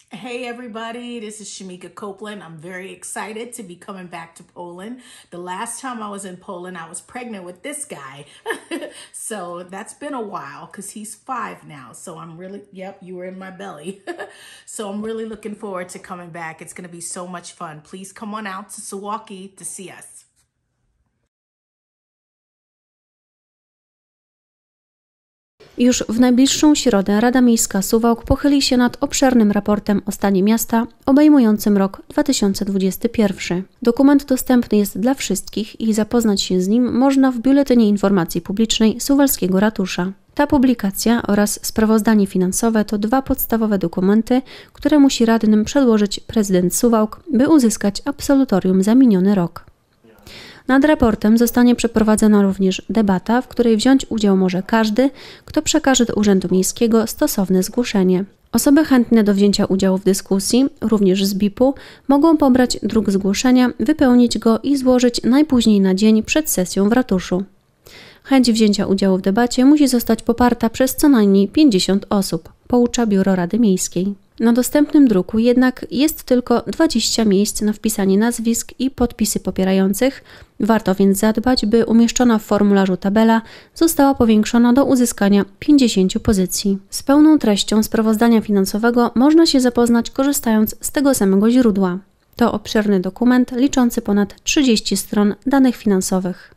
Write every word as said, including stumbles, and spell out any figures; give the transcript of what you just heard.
Hey everybody, this is Shamika Copeland. I'm very excited to be coming back to Poland. The last time I was in Poland, I was pregnant with this guy. So that's been a while because he's five now. So I'm really, yep, you were in my belly. So I'm really looking forward to coming back. It's going to be so much fun. Please come on out to Suwałki to see us. Już w najbliższą środę Rada Miejska Suwałk pochyli się nad obszernym raportem o stanie miasta obejmującym rok dwa tysiące dwudziesty pierwszy. Dokument dostępny jest dla wszystkich i zapoznać się z nim można w Biuletynie Informacji Publicznej Suwalskiego Ratusza. Ta publikacja oraz sprawozdanie finansowe to dwa podstawowe dokumenty, które musi radnym przedłożyć prezydent Suwałk, by uzyskać absolutorium za miniony rok. Nad raportem zostanie przeprowadzona również debata, w której wziąć udział może każdy, kto przekaże do Urzędu Miejskiego stosowne zgłoszenie. Osoby chętne do wzięcia udziału w dyskusji, również z B I P-u, mogą pobrać druk zgłoszenia, wypełnić go i złożyć najpóźniej na dzień przed sesją w ratuszu. Chęć wzięcia udziału w debacie musi zostać poparta przez co najmniej pięćdziesiąt osób, poucza Biuro Rady Miejskiej. Na dostępnym druku jednak jest tylko dwadzieścia miejsc na wpisanie nazwisk i podpisy popierających, warto więc zadbać, by umieszczona w formularzu tabela została powiększona do uzyskania pięćdziesięciu pozycji. Z pełną treścią sprawozdania finansowego można się zapoznać korzystając z tego samego źródła. To obszerny dokument liczący ponad trzydzieści stron danych finansowych.